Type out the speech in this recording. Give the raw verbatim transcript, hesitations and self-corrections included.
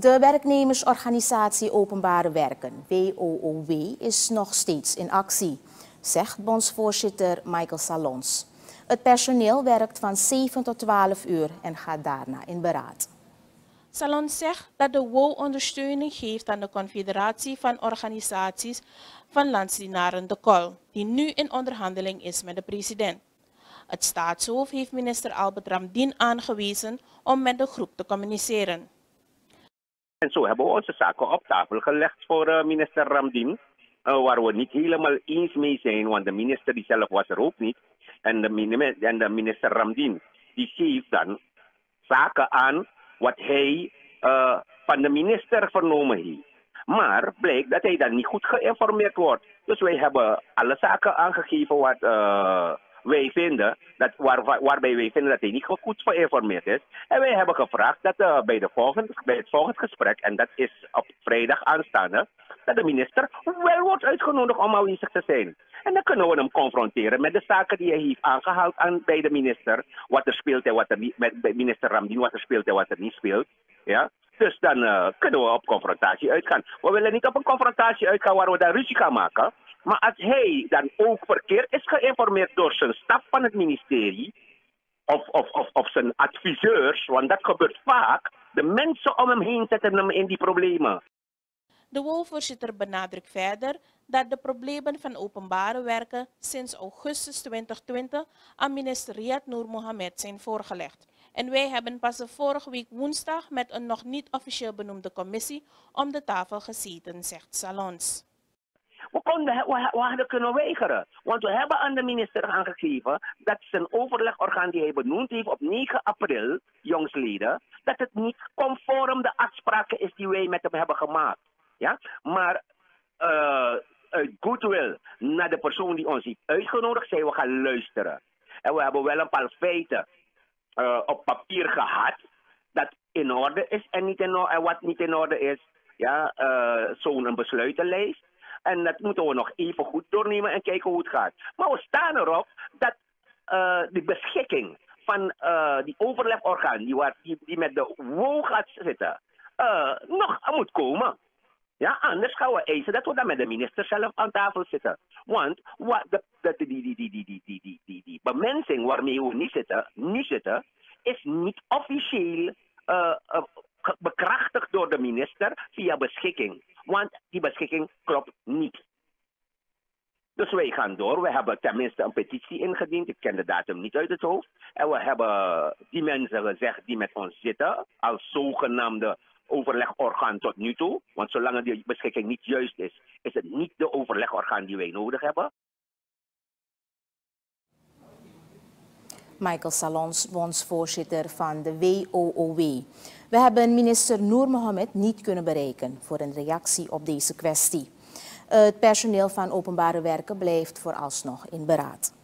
De werknemersorganisatie Openbare Werken, W O O W, is nog steeds in actie, zegt bondsvoorzitter Michael Salons. Het personeel werkt van zeven tot twaalf uur en gaat daarna in beraad. Salons zegt dat de W O W ondersteuning geeft aan de Confederatie van Organisaties van Landsdienaren de Kol, die nu in onderhandeling is met de president. Het staatshoofd heeft minister Albert Ramdien aangewezen om met de groep te communiceren. En zo hebben we onze zaken op tafel gelegd voor uh, minister Ramdien, uh, waar we niet helemaal eens mee zijn, want de minister die zelf was er ook niet. En de, en de minister Ramdien die geeft dan zaken aan wat hij uh, van de minister vernomen heeft. Maar blijkt dat hij dan niet goed geïnformeerd wordt. Dus wij hebben alle zaken aangegeven wat uh, wij vinden, dat waar, waarbij wij vinden dat hij niet goed geïnformeerd is. En wij hebben gevraagd dat uh, bij, de volgende, bij het volgende gesprek, en dat is op vrijdag aanstaande, dat de minister wel wordt uitgenodigd om aanwezig te zijn. En dan kunnen we hem confronteren met de zaken die hij heeft aangehaald aan, bij de minister. Wat er speelt en wat er niet, met bij minister Ramdien, wat er speelt en wat er niet speelt. Ja? Dus dan uh, kunnen we op confrontatie uitgaan. We willen niet op een confrontatie uitgaan waar we dan ruzie gaan maken. Maar als hij dan ook verkeerd is geïnformeerd door zijn staf van het ministerie, of, of, of, of zijn adviseurs, want dat gebeurt vaak, de mensen om hem heen zetten hem in die problemen. De W O W-voorzitter benadrukt verder dat de problemen van openbare werken sinds augustus twintig twintig aan minister Riyad Noor Mohammed zijn voorgelegd. En wij hebben pas de vorige week woensdag met een nog niet officieel benoemde commissie om de tafel gezeten, zegt Salons. We, konden, we, we hadden kunnen weigeren, want we hebben aan de minister aangegeven dat zijn overlegorgaan die hij benoemd heeft op negen april, jongsleden, dat het niet conform de afspraken is die wij met hem hebben gemaakt. Ja? Maar uh, uit goodwill naar de persoon die ons heeft uitgenodigd, zijn we gaan luisteren. En we hebben wel een paar feiten uh, op papier gehad dat in orde is en, niet in orde, en wat niet in orde is. Ja, uh, zo'n besluitenlijst. En dat moeten we nog even goed doornemen en kijken hoe het gaat. Maar we staan erop dat uh, de beschikking van uh, die overlegorgaan die, die, die met de W O W gaat zitten, uh, nog moet komen. Ja, anders gaan we eisen dat we dan met de minister zelf aan tafel zitten. Want wat de, de, die, die, die, die, die, die, die, die, die bemensing waarmee we niet zitten, niet zitten is niet officieel uh, uh, bekrachtigd door de minister via beschikking. Want die beschikking klopt niet. Dus wij gaan door. We hebben tenminste een petitie ingediend. Ik ken de datum niet uit het hoofd. En we hebben die mensen gezegd die met ons zitten, als zogenaamde overlegorgaan tot nu toe. Want zolang die beschikking niet juist is, is het niet de overlegorgaan die wij nodig hebben. Michael Salons, bondsvoorzitter van de W O O W. We hebben minister Noor Mohammed niet kunnen bereiken voor een reactie op deze kwestie. Het personeel van openbare werken blijft vooralsnog in beraad.